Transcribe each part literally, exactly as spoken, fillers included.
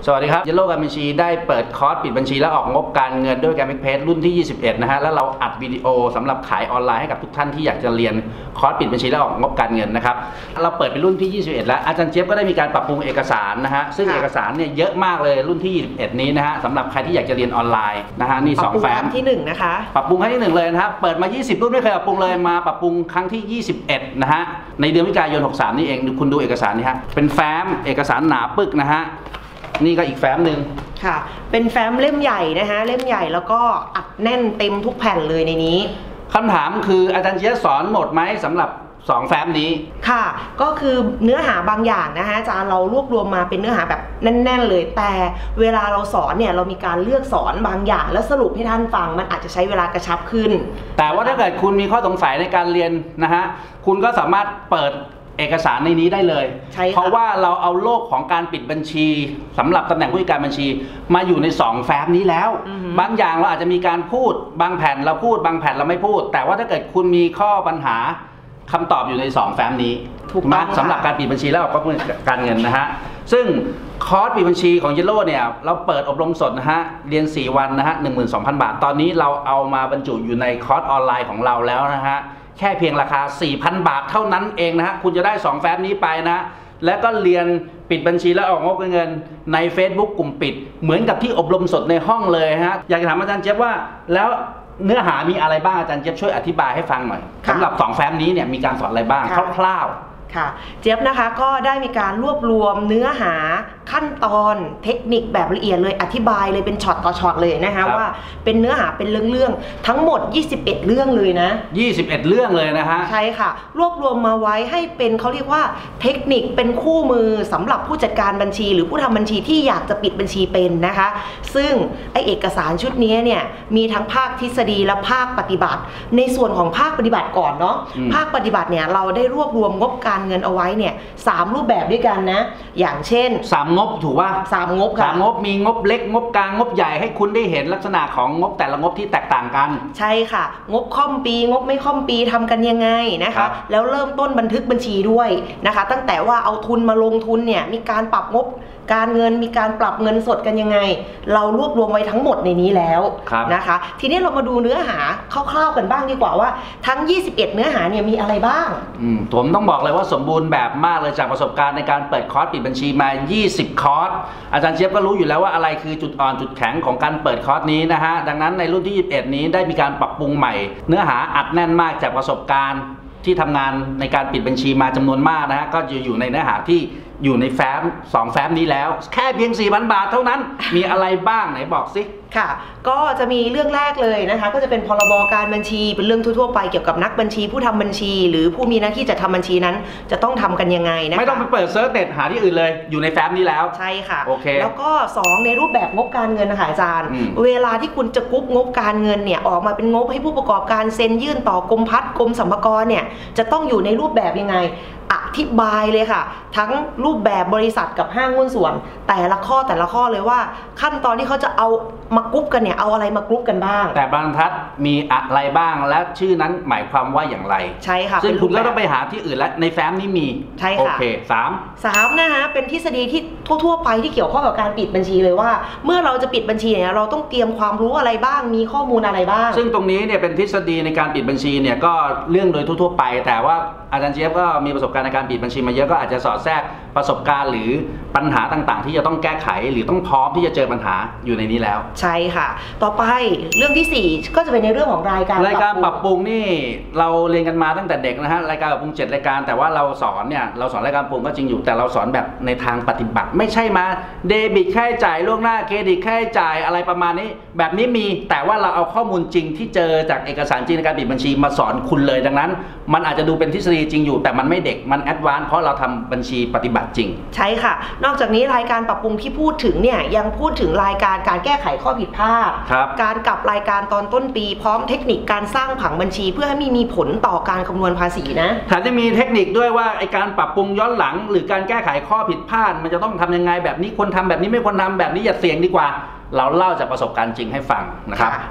สวัสดีครับเยลโล่การบัญชีได้เปิดคอร์สปิดบัญชีและออกงบการเงินด้วยการมิกเพจรุ่นที่ยี่สิบเอ็ดนะฮะแล้วเราอัดวิดีโอสำหรับขายออนไลน์ให้กับทุกท่านที่อยากจะเรียนคอร์สปิดบัญชีและออกงบการเงินนะครับเราเปิดเป็นรุ่นที่ยี่สิบเอ็ดแล้วอาจารย์เจี๊ยบก็ได้มีการปรับปรุงเอกสารนะฮะซึ่งเอกสารเนี่ยเยอะมากเลยรุ่นที่ยี่สิบเอ็ดนี้นะฮะสำหรับใครที่อยากจะเรียนออนไลน์นะฮะนี่สองแฟ้มที่หนึ่งนะคะปรับปรุงครั้งที่หนึ่งเลยนะครับเปิดมายี่สิบรุ่นไม่เคยปรับปรุงเลยมาปรับปรุงครั้งที่ยี่สิบเอ็ดนะฮะในเดือนมิถุนายนหกสามนี่เองคุณดูเอกสารนี่ฮะเป็นแฟ้มเอกสารหนาปึกนะฮะนี่ก็อีกแฟ้มหนึ่งค่ะเป็นแฟ้มเล่มใหญ่นะฮะเล่มใหญ่แล้วก็อัดแน่นเต็มทุกแผ่นเลยในนี้คำถามคืออาจารย์เจี๊ยบสอนหมดไหมสำหรับสองแฟ้มนี้ค่ะก็คือเนื้อหาบางอย่างนะคะอาจารย์เรารวบรวมมาเป็นเนื้อหาแบบแน่นๆเลยแต่เวลาเราสอนเนี่ยเรามีการเลือกสอนบางอย่างแล้วสรุปให้ท่านฟังมันอาจจะใช้เวลากระชับขึ้นแต่ว่าถ้าเกิดคุณมีข้อสงสัยในการเรียนนะฮะคุณก็สามารถเปิดเอกสารในนี้ได้เลยเพราะว่าเราเอาโลกของการปิดบัญชีสำหรับตำแหน่งผู้จัดการบัญชีมาอยู่ในสองแฟ้มนี้แล้วบางอย่างเราอาจจะมีการพูดบางแผ่นเราพูดบางแผ่นเราไม่พูดแต่ว่าถ้าเกิดคุณมีข้อปัญหาคำตอบอยู่ในสองแฟ้มนี้ถูกไหมสำหรับการปิดบัญชีและออกการเงินนะฮะซึ่งคอร์สปิดบัญชีของเยลโล่เนี่ยเราเปิดอบรมสดนะฮะเรียนสี่วันนะฮะ หนึ่งหมื่นสองพัน บาทตอนนี้เราเอามาบรรจุอยู่ในคอร์สออนไลน์ของเราแล้วนะฮะแค่เพียงราคา สี่พัน บาทเท่านั้นเองนะฮะคุณจะได้สองแฟ้มนี้ไปนะแล้วก็เรียนปิดบัญชีและออกงบเงินใน Facebook กลุ่มปิดเหมือนกับที่อบรมสดในห้องเลยฮะอยากจะถามอาจารย์เจี๊ยบว่าแล้วเนื้อหามีอะไรบ้างอาจารย์เจี๊ยบช่วยอธิบายให้ฟังหน่อยสำหรับสองแฟ้มนี้เนี่ยมีการสอนอะไรบ้างคร่าวๆค่ะเจี๊ยบนะคะก็ได้มีการรวบรวมเนื้อหาขั้นตอนเทคนิคแบบละเอียดเลยอธิบายเลยเป็นช็อตต่อช็อตเลยนะคะว่าเป็นเนื้อหาเป็นเรื่องๆทั้งหมดยี่สิบเอ็ดเรื่องเลยนะยี่สิบเอ็ดเรื่องเลยนะฮะใช่ค่ะรวบรวมมาไว้ให้เป็นเขาเรียกว่าเทคนิคเป็นคู่มือสำหรับผู้จัดการบัญชีหรือผู้ทำบัญชีที่อยากจะปิดบัญชีเป็นนะคะซึ่งไอเอกสารชุดนี้เนี่ยมีทั้งภาคทฤษฎีและภาคปฏิบัติในส่วนของภาคปฏิบัติก่อนเนาะภาคปฏิบัติเนี่ยเราได้รวบรวมงบการเงินเอาไว้เนี่ยสามรูปแบบด้วยกันนะอย่างเช่นสามงบถูกว่าสามงบค่ะสามงบมีงบเล็กงบกลางงบใหญ่ให้คุณได้เห็นลักษณะของงบแต่ละงบที่แตกต่างกันใช่ค่ะงบค่อมปีงบไม่ค่อมปีทำกันยังไงนะคะแล้วเริ่มต้นบันทึกบัญชีด้วยนะคะตั้งแต่ว่าเอาทุนมาลงทุนเนี่ยมีการปรับงบการเงินมีการปรับเงินสดกันยังไงเรารวบรวมไว้ทั้งหมดในนี้แล้วนะคะทีนี้เรามาดูเนื้อหาคร่าวๆกันบ้างดีกว่าว่าทั้งยี่สิบเอ็ดเนื้อหาเนี่ยมีอะไรบ้างผมต้องบอกเลยว่าสมบูรณ์แบบมากเลยจากประสบการณ์ในการเปิดคอร์สปิดบัญชีมายี่สิบคอร์สอาจารย์เจี๊ยบก็รู้อยู่แล้วว่าอะไรคือจุดอ่อนจุดแข็งของการเปิดคอร์สนี้นะฮะดังนั้นในรุ่นที่ยี่สิบเอ็ดนี้ได้มีการปรับปรุงใหม่เนื้อหาอัดแน่นมากจากประสบการณ์ที่ทำงานในการปิดบัญชีมาจำนวนมากนะฮะก็จะอยู่ในเนื้อหาที่อยู่ในแฟ้มสองแฟ้มนี้แล้วแค่เพียง สี่พัน บาทเท่านั้นมีอะไรบ้างไหนบอกสิค่ะก็จะมีเรื่องแรกเลยนะคะก็จะเป็นพรบการบัญชีเป็นเรื่องทั่วๆไปเกี่ยวกับนักบัญชีผู้ทำบัญชีหรือผู้มีหน้าที่จัดทำบัญชีนั้นจะต้องทำกันยังไงนะคะไม่ต้องไปเปิดเซิร์ชเน็ตหาที่อื่นเลยอยู่ในแฟ้มนี้แล้วใช่ค่ะโอเคแล้วก็สองในรูปแบบงบการเงินนะคะอาจารย์เวลาที่คุณจะกรุ๊ปงบการเงินเนี่ยออกมาเป็นงบให้ผู้ประกอบการเซ็นยื่นต่อกรมพัฒน์กรมสรรพากรเนี่ยจะต้องอยู่ในรูปแบบยังไงอธิบายเลยค่ะทั้งรูปแบบบริษัทกับห้างหุ้นส่วนแต่ละข้อแต่ละข้อเลยว่าขั้นตอนที่เขาจะเอามากรุ๊ปกันเนี่ยเอาอะไรมากรุ๊ปกันบ้างแต่บรรทัดมีอะไรบ้างและชื่อนั้นหมายความว่าอย่างไรใช่ค่ะซึ่งคุณก็ต้องไปหาที่อื่นและในแฟ้มนี้มีใช่ค่ะโอเคสามสามนะคะเป็นทฤษฎีที่ทั่วๆไปที่เกี่ยวข้องกับการปิดบัญชีเลยว่าเมื่อเราจะปิดบัญชีเนี่ยเราต้องเตรียมความรู้อะไรบ้างมีข้อมูลอะไรบ้างซึ่งตรงนี้เนี่ยเป็นทฤษฎีในการปิดบัญชีเนี่ยก็เรื่องโดยทั่วๆไปแต่ว่าอาจารย์เจี๊ยบก็มีประสบการณ์ในการปิดบัญชีมาเยอะก็อาจจะสอดแทรกประสบการณ์หรือปัญหาต่างๆที่จะต้องแก้ไขหรือต้องพร้อมที่จะเจอปัญหาอยู่ในนี้แล้วใช่ค่ะต่อไปเรื่องที่สี่ก็จะเป็นในเรื่องของรายการรายการปรับปรุงนี่เราเรียนกันมาตั้งแต่เด็กนะฮะรายการปรับปรุงเจ็ดรายการแต่ว่าเราสอนเนี่ยเราสอนรายการปรับปรุงก็จริงอยู่แต่เราสอนแบบในทางปฏิบัติไม่ใช่มาเดบิตค่าใช้จ่ายล่วงหน้าเครดิตค่าใช้จ่ายอะไรประมาณนี้แบบนี้มีแต่ว่าเราเอาข้อมูลจริงที่เจอจากเอกสารจริงในการปิดบัญชีมาสอนคุณเลยดังนั้นมันอาจจะดูเป็นทฤษฎีจริงอยู่แต่มันไม่เด็กมันแอดวานซ์เพราะเราทำบัญชีปฏิบัติจริงใช่ค่ะนอกจากนี้รายการปรับปรุงที่พูดถึงเนี่ยยังพูดถึงรายการการแก้ไขข้อผิดพลาดการกลับรายการตอนต้นปีพร้อมเทคนิคการสร้างผังบัญชีเพื่อให้มีมีผลต่อการคำนวณภาษีนะแถมจะมีเทคนิคด้วยว่าไอการปรับปรุงย้อนหลังหรือการแก้ไขข้อผิดพลาดมันจะต้องทำยังไงแบบนี้ควรทำแบบนี้ไม่ควรทำแบบนี้อย่าเสี่ยงดีกว่าเราเล่าจากประสบการณ์จริงให้ฟังนะครับ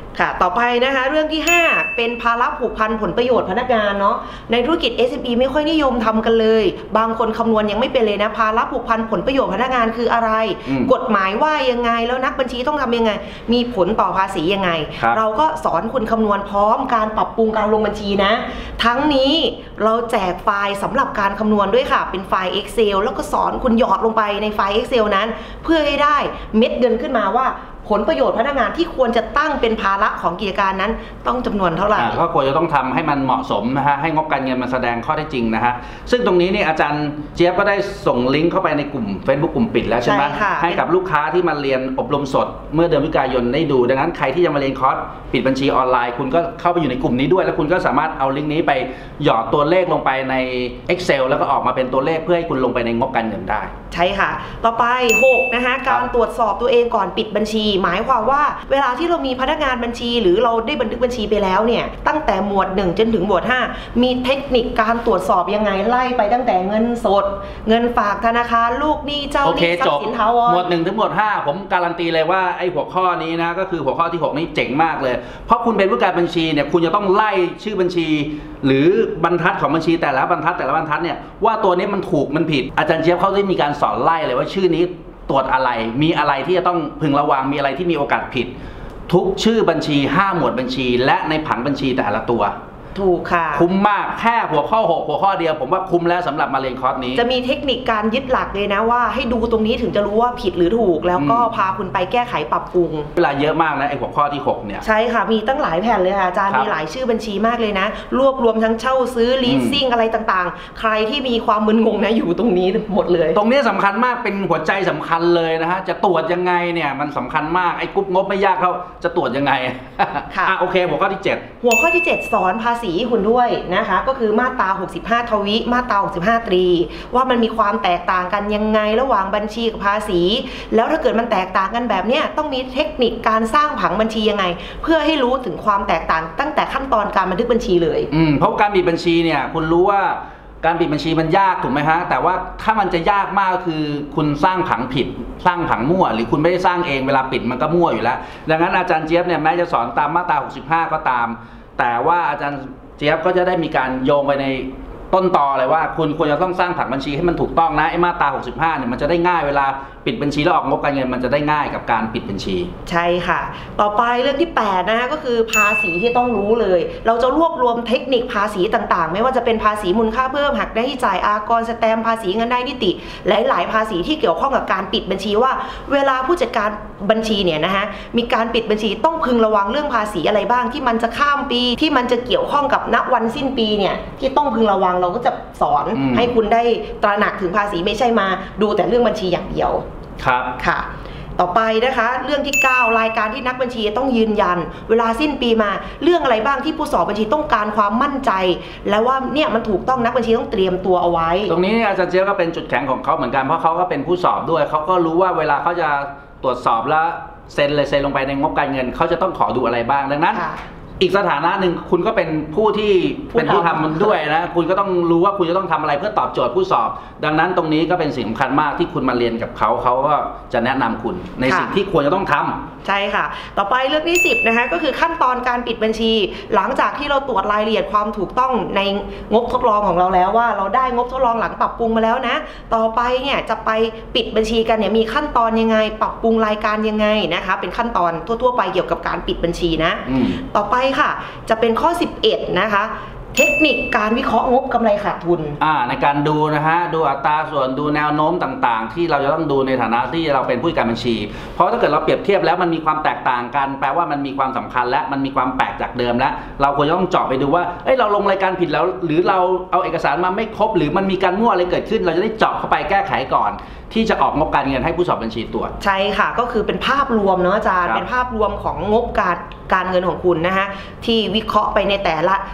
ค่ะต่อไปนะคะเรื่องที่ห้าเป็นภาระผูกพันผลประโยชน์พนักงานเนาะในธุรกิจ เอส เอ็ม อี ไม่ค่อยนิยมทำกันเลยบางคนคำนวณยังไม่เป็นเลยนะภาระผูกพันผลประโยชน์พนักงานคืออะไรกฎหมายว่ายังไงแล้วนักบัญชีต้องทำยังไงมีผลต่อภาษียังไงเราก็สอนคุณคำนวณพร้อมการปรับปรุงการลงบัญชีนะทั้งนี้เราแจกไฟล์สำหรับการคำนวณด้วยค่ะเป็นไฟล์ Excel แล้วก็สอนคุณหยอดลงไปในไฟล์ Excel นั้นเพื่อให้ได้เม็ดเงินขึ้นมาว่าผลประโยชน์พนักงานที่ควรจะตั้งเป็นภาระของกิจการนั้นต้องจำนวนเท่าไหร่ก็ควรจะต้องทำให้มันเหมาะสมนะฮะให้งบการเงินมันแสดงข้อเท็จจริงนะฮะซึ่งตรงนี้นี่อาจารย์เจี๊ยบก็ได้ส่งลิงก์เข้าไปในกลุ่ม Facebook กลุ่มปิดแล้วใช่ไหมให้กับลูกค้าที่มาเรียนอบรมสดเมื่อเดือนพฤศจิกายนได้ดูดังนั้นใครที่จะมาเรียนคอร์สปิดบัญชีออนไลน์คุณก็เข้าไปอยู่ในกลุ่มนี้ด้วยแล้วคุณก็สามารถเอาลิงก์นี้ไปหยอดตัวเลขลงไปใน Excel แล้วก็ออกมาเป็นตัวเลขเพื่อให้คุณลงไปในงบการเงินได้ใช่ค่ะต่อไปหกนะคะการตรวจสอบตัวเองก่อนปิดบัญชีหมายความว่าเวลาที่เรามีพนักงานบัญชีหรือเราได้บันทึกบัญชีไปแล้วเนี่ยตั้งแต่หมวดหนึ่งจนถึงหมวดห้ามีเทคนิคการตรวจสอบยังไงไล่ไปตั้งแต่เงินสดเงินฝากธนาคารลูกหนี้เจ้าหนี้ทรัพย์สินถาวรหมวดหนึ่งถึงหมวดห้าผมการันตีเลยว่าไอ้หัวข้อนี้นะก็คือหัวข้อที่หกนี่เจ๋งมากเลยเพราะคุณเป็นผู้การบัญชีเนี่ยคุณจะต้องไล่ชื่อบัญชีหรือบรรทัดของบัญชีแต่ละบรรทัดแต่ละบรรทัดเนี่ยว่าตัวนี้มันถูกมันผิดอาจารย์เจี๊ยบเขาได้มีการสอนไล่เลยว่าชื่อนี้ตรวจอะไรมีอะไรที่จะต้องพึงระวังมีอะไรที่มีโอกาสผิดทุกชื่อบัญชีห้าหมวดบัญชีและในผังบัญชีแต่ละตัวถูกค่ะคุ้มมากแค่หัวข้อหกหัวข้อเดียวผมว่าคุ้มแล้วสำหรับมาเรียนคอร์สนี้จะมีเทคนิคการยึดหลักเลยนะว่าให้ดูตรงนี้ถึงจะรู้ว่าผิดหรือถูกแล้วก็พาคุณไปแก้ไขปรับปรุงเวลาเยอะมากนะไอ้หัวข้อที่หกเนี่ยใช่ค่ะมีตั้งหลายแผ่นเลยค่ะอาจารย์มีหลายชื่อบัญชีมากเลยนะรวบรวมทั้งเช่าซื้อ leasing อะไรต่างๆใครที่มีความมึนงงนะอยู่ตรงนี้หมดเลยตรงนี้สำคัญมากเป็นหัวใจสำคัญเลยนะฮะจะตรวจยังไงเนี่ยมันสำคัญมากไอ้กรุ๊ปงบไม่ยากเขาจะตรวจยังไงค่ะโอเคหัวข้อที่เจ็ดหัวข้อที่เจ็ดสอนภาษีคุณด้วยนะคะก็คือมาตราหกสิบห้าทวิมาตราหกสิบห้าตรีว่ามันมีความแตกต่างกันยังไงระหว่างบัญชีกับภาษีแล้วถ้าเกิดมันแตกต่างกันแบบเนี้ยต้องมีเทคนิคการสร้างผังบัญชียังไงเพื่อให้รู้ถึงความแตกต่างตั้งแต่ขั้นตอนการบันทึกบัญชีเลยอืมเพราะการปิดบัญชีเนี่ยคุณรู้ว่าการปิดบัญชีมันยากถูกไหมฮะแต่ว่าถ้ามันจะยากมากก็คือคุณสร้างผังผิดสร้างผังมั่วหรือคุณไม่ได้สร้างเองเวลาปิดมันก็มั่วอยู่แล้วดังนั้นอาจารย์เจี๊ยบเนี่ยแม้จะสอนตามมาตราหกสิบห้าก็ตามแต่ว่าอาจารย์เจี๊ยบก็จะได้มีการโยงไปในต้นตอเลยว่าคุณควรจะต้องสร้างผังบัญชีให้มันถูกต้องนะไอ้มาตราหกสิบห้าเนี่ยมันจะได้ง่ายเวลาปิดบัญชีแล้วออกงบการเงินมันจะได้ง่ายกับการปิดบัญชีใช่ค่ะต่อไปเรื่องที่แปดนะคะก็คือภาษีที่ต้องรู้เลยเราจะรวบรวมเทคนิคภาษีต่างๆไม่ว่าจะเป็นภาษีมูลค่าเพิ่มหักหน้าที่จ่ายอากรสแตมป์ภาษีเงินได้นิติและหลายภาษีที่เกี่ยวข้องกับการปิดบัญชีว่าเวลาผู้จัดการบัญชีเนี่ยนะคะมีการปิดบัญชีต้องพึงระวังเรื่องภาษีอะไรบ้างที่มันจะข้ามปีที่มันจะเกี่ยวข้องกับณวันสิ้นปีเนี่ยที่ต้องพึงระวังเราก็จะสอนให้คุณได้ตระหนักถึงภาษีไม่ใช่มาดูแต่เรื่องบัญชีอย่างเดียวครับค่ะต่อไปนะคะเรื่องที่เก้ารายการที่นักบัญชีต้องยืนยันเวลาสิ้นปีมาเรื่องอะไรบ้างที่ผู้สอบบัญชีต้องการความมั่นใจแล้วว่าเนี่ยมันถูกต้องนักบัญชีต้องเตรียมตัวเอาไว้ตรงนี้อาจารย์เจี๊ยบก็เป็นจุดแข็งของเขาเหมือนกันเพราะเขาก็เป็นผู้สอบด้วยเขาก็รู้ว่าเวลาเขาจะตรวจสอบแล้วเซ็นเลยเซ็นลงไปในงบการเงินเขาจะต้องขอดูอะไรบ้างดังนั้นอีกสถานะหนึ่งคุณก็เป็นผู้ที่เป็นผู้ทำมันด้วยนะคุณก็ต้องรู้ว่าคุณจะต้องทำอะไรเพื่อตอบโจทย์ผู้สอบดังนั้นตรงนี้ก็เป็นสิ่งสำคัญมากที่คุณมาเรียนกับเขาเขาก็จะแนะนำคุณในสิ่งที่ควรจะต้องทำใช่ค่ะต่อไปเรื่องที่สิบนะคะก็คือขั้นตอนการปิดบัญชีหลังจากที่เราตรวจรายละเอียดความถูกต้องในงบทดลองของเราแล้วว่าเราได้งบทดลองหลังปรับปรุงมาแล้วนะต่อไปเนี่ยจะไปปิดบัญชีกันเนี่ยมีขั้นตอนยังไงปรับปรุงรายการยังไงนะคะเป็นขั้นตอนทั่วๆไปเกี่ยวกับการปิดบัญชีนะต่อไปค่ะจะเป็นข้อสิบเอ็ดนะคะเทคนิคการวิเคราะห์งบกำไรขาดทุนอ่าในการดูนะฮะดูอัตราส่วนดูแนวโน้มต่างๆที่เราจะต้องดูในฐานะที่เราเป็นผู้จัดการบัญชีเพราะถ้าเกิดเราเปรียบเทียบแล้วมันมีความแตกต่างกันแปลว่ามันมีความสำคัญและมันมีความแปลกจากเดิมแล้วเราควรจะต้องเจาะไปดูว่าเอ้ยเราลงรายการผิดแล้วหรือเราเอาเอกสารมาไม่ครบหรือมันมีการมั่วอะไรเกิดขึ้นเราจะได้เจาะเข้าไปแก้ไขก่อนที่จะออกงบการเงินให้ผู้สอบบัญชีตรวจใช่ค่ะก็คือเป็นภาพรวมเนาะอาจารย์เป็นภาพรวมของงบการการเงินของคุณนะคะที่วิเคราะห์ไปในแต่ละ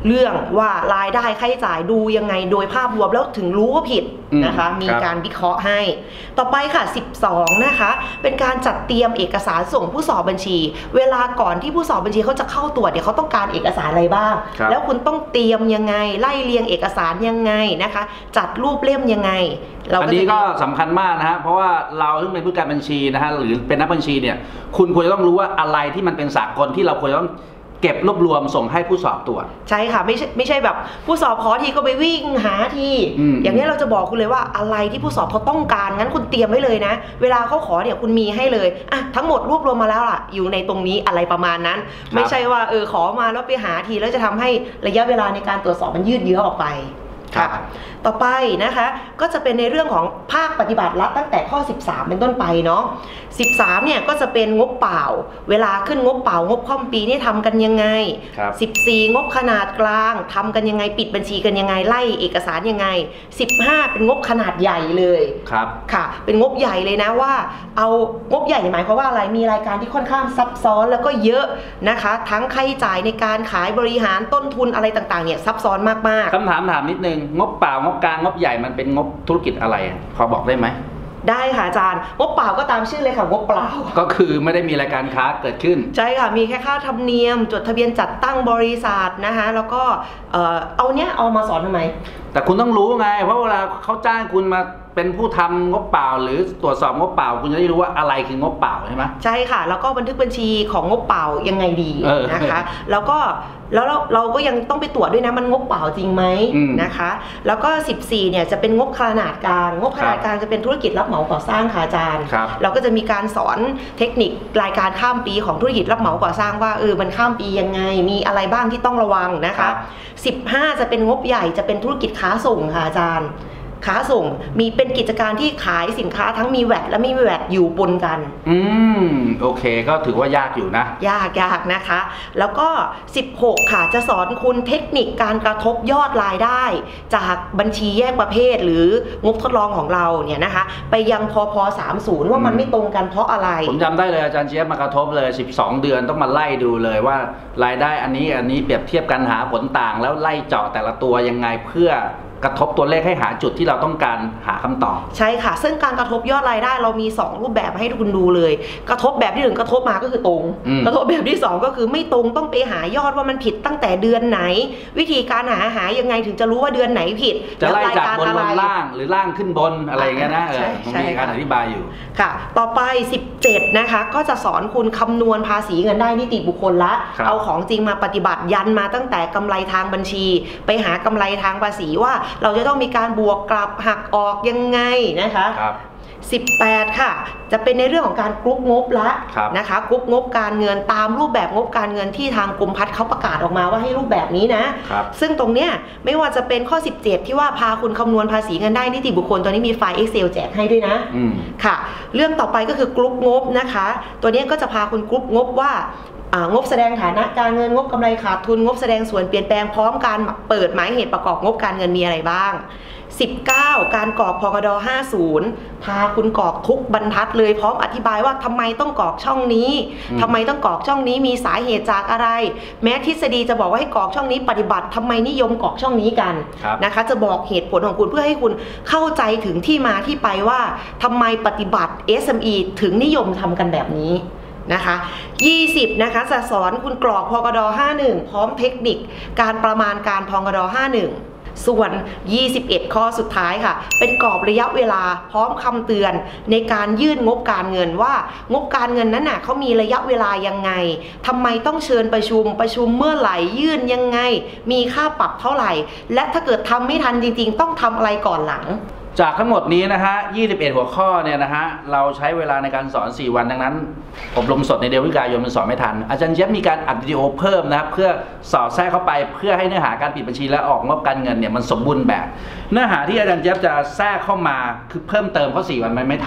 เรื่องว่ารายได้ค่าใช้จ่ายดูยังไงโดยภาพรวมแล้วถึงรู้ว่าผิดนะคะมีการวิเคราะห์ให้ต่อไปค่ะสิบสองนะคะเป็นการจัดเตรียมเอกสารส่งผู้สอบบัญชีเวลาก่อนที่ผู้สอบบัญชีเขาจะเข้าตรวจเนี่ยเขาต้องการเอกสารอะไรบ้างแล้วคุณต้องเตรียมยังไงไล่เรียงเอกสารยังไงนะคะจัดรูปเล่มยังไงอันนี้ก็สำคัญมากนะฮะเพราะว่าเราซึ่งเป็นผู้การบัญชีนะฮะหรือเป็นนักบัญชีเนี่ยคุณควรจะต้องรู้ว่าอะไรที่มันเป็นสากลที่เราควรจะต้องเก็บรวบรวมส่งให้ผู้สอบตรวจใช่ค่ะไม่ใช่ไม่ใช่แบบผู้สอบขอทีก็ไปวิ่งหาทีอย่างนี้เราจะบอกคุณเลยว่าอะไรที่ผู้สอบเขาต้องการงั้นคุณเตรียมไว้เลยนะเวลาเขาขอเนี่ยคุณมีให้เลยอ่ะทั้งหมดรวบรวมมาแล้วล่ะอยู่ในตรงนี้อะไรประมาณนั้นไม่ใช่ว่าเออขอมาแล้วไปหาทีแล้วจะทำให้ระยะเวลาในการตรวจสอบมันยืดเยื้อออกไปค่ะต่อไปนะคะก็จะเป็นในเรื่องของภาคปฏิบัติรัฐตั้งแต่ข้อสิบสามเป็นต้นไปเนาะสิบสามเนี่ยก็จะเป็นงบเปล่าเวลาขึ้นงบเปล่างบข้อมปีนี่ทำกันยังไงสิบสี่งบขนาดกลางทำกันยังไงปิดบัญชีกันยังไงไล่เอกสารยังไงสิบห้าเป็นงบขนาดใหญ่เลยครับค่ะเป็นงบใหญ่เลยนะว่าเอางบใหญ่หมายความว่าอะไรมีรายการที่ค่อนข้างซับซ้อนแล้วก็เยอะนะคะทั้งค่าใช้จ่ายในการขายบริหารต้นทุนอะไรต่างๆเนี่ยซับซ้อนมากๆคำถามถามนิดนึงงบเปล่างบกลางงบใหญ่มันเป็นงบธุรกิจอะไรพอบอกได้ไหมได้ค่ะอาจารย์งบเปล่าก็ตามชื่อเลยค่ะงบเปล่าก็คือไม่ได้มีรายการค้าเกิดขึ้นใช่ค่ะมีแค่ค่าธรรมเนียมจดทะเบียนจัดตั้งบริษัทนะคะแล้วก็เอ่อเอาเนี้ยเอามาสอนทำไมแต่คุณต้องรู้ไงเพราะเวลาเขาจ้างคุณมาเป็นผู้ทำงบเปล่าหรือตรวจสอบงบเปล่าคุณจะได้รู้ว่าอะไรคืองบเปล่าใช่ไหมใช่ค่ะแล้วก็บันทึกบัญชีของงบเปล่ายังไงดีนะคะแล้วก็แล้วเราเราก็ยังต้องไปตรวจด้วยนะมันงบเปล่าจริงไหมนะคะแล้วก็สิบสี่เนี่ยจะเป็นงบขนาดกลางงบขนาดกลางจะเป็นธุรกิจรับเหมาก่อสร้างค่ะอาจารย์เราก็จะมีการสอนเทคนิครายการข้ามปีของธุรกิจรับเหมาก่อสร้างว่าเออมันข้ามปียังไงมีอะไรบ้างที่ต้องระวังนะคะสิบห้าจะเป็นงบใหญ่จะเป็นธุรกิจค้าส่งค่ะอาจารย์ค้าส่งมีเป็นกิจการที่ขายสินค้าทั้งมีแวตและไม่มีแวตอยู่ปนกันอืมโอเคก็ถือว่ายากอยู่นะยากยากนะคะแล้วก็สิบหกค่ะจะสอนคุณเทคนิคการกระทบยอดรายได้จากบัญชีแยกประเภทหรืองบทดลองของเราเนี่ยนะคะไปยังพพสามสิบว่ามันไม่ตรงกันเพราะอะไรผมจำได้เลยอาจารย์เจี๊ยบมากระทบเลยสิบสองเดือนต้องมาไล่ดูเลยว่ารายได้อันนี้อันนี้เปรียบเทียบกันหาผลต่างแล้วไล่เจาะแต่ละตัวยังไงเพื่อกระทบตัวเลขให้หาจุดที่เราต้องการหาคำตอบใช่ค่ะซึ่งการกระทบยอดรายได้เรามีสองรูปแบบให้คุณดูเลยกระทบแบบที่หนึ่งกระทบมาก็คือตรงกระทบแบบที่สองก็คือไม่ตรงต้องไปหายอดว่ามันผิดตั้งแต่เดือนไหนวิธีการหาหายังไงถึงจะรู้ว่าเดือนไหนผิดจะไล่จากบนลงล่างหรือล่างขึ้นบนอะไรอย่างเงี้ยนะมันมีการอธิบายอยู่ค่ะต่อไปสิบเจ็ดนะคะก็จะสอนคุณคำนวณภาษีเงินได้นิติบุคคลละเอาของจริงมาปฏิบัติยันมาตั้งแต่กำไรทางบัญชีไปหากำไรทางภาษีว่าเราจะต้องมีการบวกกลับหักออกยังไงนะคะสิบแปดค่ะจะเป็นในเรื่องของการกรุ๊ปงบละนะคะกรุ๊ปงบการเงินตามรูปแบบงบการเงินที่ทางกรมพัฒน์เขาประกาศออกมาว่าให้รูปแบบนี้นะซึ่งตรงเนี้ยไม่ว่าจะเป็นข้อสิบเจ็ดที่ว่าพาคุณคำนวณภาษีเงินได้นิติบุคคลตัวนี้มีไฟล์ Excel แจกให้ด้วยนะค่ะเรื่องต่อไปก็คือกรุ๊ปงบนะคะตัวนี้ก็จะพาคุณกรุ๊ปงบว่างบแสดงฐานะการเงินงบกำไรขาดทุนงบแสดงส่วนเปลี่ยนแปลงพร้อมการเปิดหมายเหตุประกอบงบการเงินมีอะไรบ้างสิบเก้าการกรอกพกดห้าสิบพาคุณกรอกทุกบรรทัดเลยพร้อมอธิบายว่าทำไมต้องกรอกช่องนี้ทำไมต้องกรอกช่องนี้มีสาเหตุจากอะไรแม้ทฤษฎีจะบอกว่าให้กรอกช่องนี้ปฏิบัติทำไมนิยมกรอกช่องนี้กันนะคะจะบอกเหตุผลของคุณเพื่อให้คุณเข้าใจถึงที่มาที่ไปว่าทำไมปฏิบัติ เอส เอ็ม อี ถึงนิยมทำกันแบบนี้นะคะยี่สิบนะคะจะสอนคุณกรอกพกดห้าสิบพร้อมเทคนิคการประมาณการพกดห้าสิบส่วนยี่สิบเอ็ดข้อสุดท้ายค่ะเป็นกรอบระยะเวลาพร้อมคำเตือนในการยื่นงบการเงินว่างบการเงินนั้นน่ะเขามีระยะเวลายังไงทำไมต้องเชิญประชุมประชุมเมื่อไหร่ยื่นยังไงมีค่าปรับเท่าไหร่และถ้าเกิดทำไม่ทันจริงๆต้องทำอะไรก่อนหลังจากทั้งหมดนี้นะฮะยี่สิบเอ็ดหัวข้อเนี่ยนะฮะเราใช้เวลาในการสอนสี่วันดังนั้นอบรมสดในเดือนพฤศจิกายนมันสอนไม่ทันอาจารย์เจี๊ยบมีการอัดวิดีโอเพิ่มนะครับเพื่อสอดแทรกเข้าไปเพื่อให้เนื้อหาการปิดบัญชีและออกงบการเงินเนี่ยมันสมบูรณ์แบบเนื้อหาที่อาจารย์เจี๊ยบจะแทรกเข้ามาคือเพิ่มเติมเพราะสี่วันมันไม่ทัน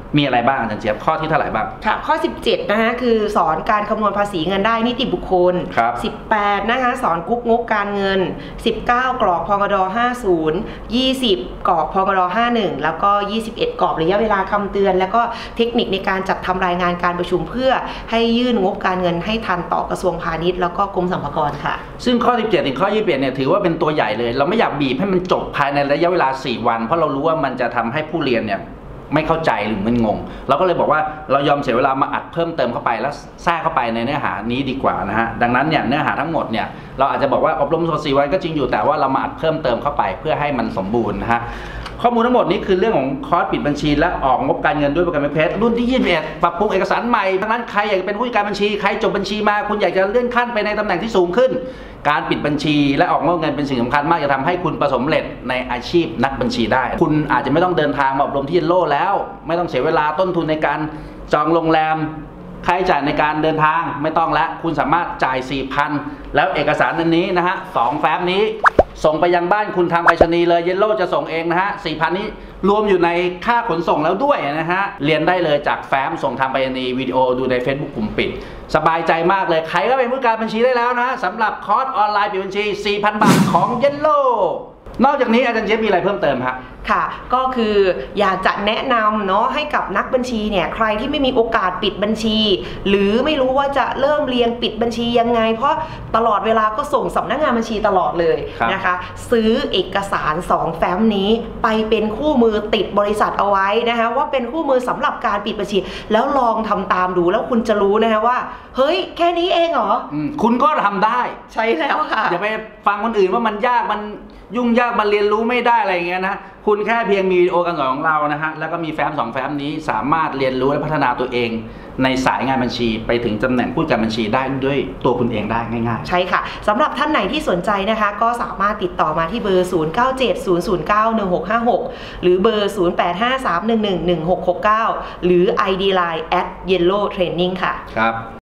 มีอะไรบ้างอาจารย์เจี๊ยบข้อที่เท่าไหร่บ้างค่ะข้อสิบเจ็ดนะคะคือสอนการคำนวณภาษีเงินได้นิติบุคคลครับสิบแปดนะคะสอนกุ๊กงบการเงินสิบเก้ากรอกพกดห้าสิบ ยี่สิบกรอกพกดห้าสิบเอ็ดแล้วก็ยี่สิบเอ็ดกรอกระยะเวลาคำเตือนแล้วก็เทคนิคในการจัดทำรายงานการประชุมเพื่อให้ยื่นงบการเงินให้ทันต่อกระทรวงพาณิชย์แล้วก็กรมสรรพากรค่ะซึ่งข้อสิบเจ็ดถึงข้อยี่สิบเอ็ดเนี่ยถือว่าเป็นตัวใหญ่เลยเราไม่อยากบีบให้มันจบภายในระยะเวลาสี่วันเพราะเรารู้ว่ามันจะทำให้ผู้เรียนเนี่ยไม่เข้าใจหรือมันงงเราก็เลยบอกว่าเรายอมเสียเวลามาอัดเพิ่มเติมเข้าไปแล้วแทรกเข้าไปในเนื้อหานี้ดีกว่านะฮะดังนั้นเนี่ยเนื้อหาทั้งหมดเนี่ยเราอาจจะบอกว่าอบรมสดสี่วันก็จริงอยู่แต่ว่าเรามาอัดเพิ่มเติมเข้าไปเพื่อให้มันสมบูรณ์นะฮะข้อมูลทั้งหมดนี้คือเรื่องของคอร์สปิดบัญชีและออกงบการเงินด้วยโปรแกรมเพชรรุ่นที่ยี่สิบเอ็ดปรับปรุงเอกสารใหม่ดังนั้นใครอยากเป็นผู้จัดการบัญชีใครจบบัญชีมาคุณอยากจะเลื่อนขั้นไปในตำแหน่งที่สูงขึ้นการปิดบัญชีและออกงบเงินเป็นสิ่งสำคัญมากจะทำให้คุณประสบความสำเร็จในอาชีพนักบัญชีได้คุณอาจจะไม่ต้องเดินทางมาอบรมที่โลแล้วไม่ต้องเสียเวลาต้นทุนในการจองโรงแรมค่าใช้จ่ายในการเดินทางไม่ต้องแล้วคุณสามารถจ่าย สี่พัน แล้วเอกสารอันนี้นะฮะสองแฟ้มนี้ส่งไปยังบ้านคุณทางไปรษณีย์เลยเยลโล่จะส่งเองนะฮะ สี่พัน นี้รวมอยู่ในค่าขนส่งแล้วด้วยนะฮะเรียนได้เลยจากแฟ้มส่งทางไปรษณีย์วิดีโอดูใน Facebook กลุ่มปิดสบายใจมากเลยใครก็เป็นผู้การบัญชีได้แล้วนะสำหรับคอร์สออนไลน์ปิดบัญชี สี่พัน บาทของเยลโล่นอกจากนี้อาจารย์เจฟมีอะไรเพิ่มเติมครับค่ะก็คืออยากจะแนะนำเนาะให้กับนักบัญชีเนี่ยใครที่ไม่มีโอกาสปิดบัญชี หรือไม่รู้ว่าจะเริ่มเรียนปิดบัญชียังไงเพราะตลอดเวลาก็ส่งสำนักงานบัญชีตลอดเลยนะคะซื้อเอกสารสองแฟ้มนี้ไปเป็นคู่มือติดบริษัทเอาไว้นะคะว่าเป็นคู่มือสำหรับการปิดบัญชีแล้วลองทำตามดูแล้วคุณจะรู้นะคะว่าเฮ้ยแค่นี้เองเหรอคุณก็ทำได้ใช่แล้วค่ะอย่าไปฟังคนอื่นว่ามันยากมันยุ่งยากมันเรียนรู้ไม่ได้อะไรอย่างเงี้ยนะคุณแค่เพียงมีวิดีโอการสอนของเรานะฮะแล้วก็มีแฟ้มสองแฟ้มนี้สามารถเรียนรู้และพัฒนาตัวเองในสายงานบัญชีไปถึงตำแหน่งผู้จัดการบัญชีได้ด้วยตัวคุณเองได้ง่ายๆใช่ค่ะสำหรับท่านไหนที่สนใจนะคะก็สามารถติดต่อมาที่เบอร์ศูนย์ เก้า เจ็ด ศูนย์ ศูนย์ เก้า หนึ่ง หก ห้า หกหรือเบอร์ศูนย์ แปด ห้า สาม หนึ่ง หนึ่ง หนึ่ง หก หก เก้าหรือ ไอ ดี ไลน์ แอท เยลโล่ เทรนนิ่ง ค่ะครับ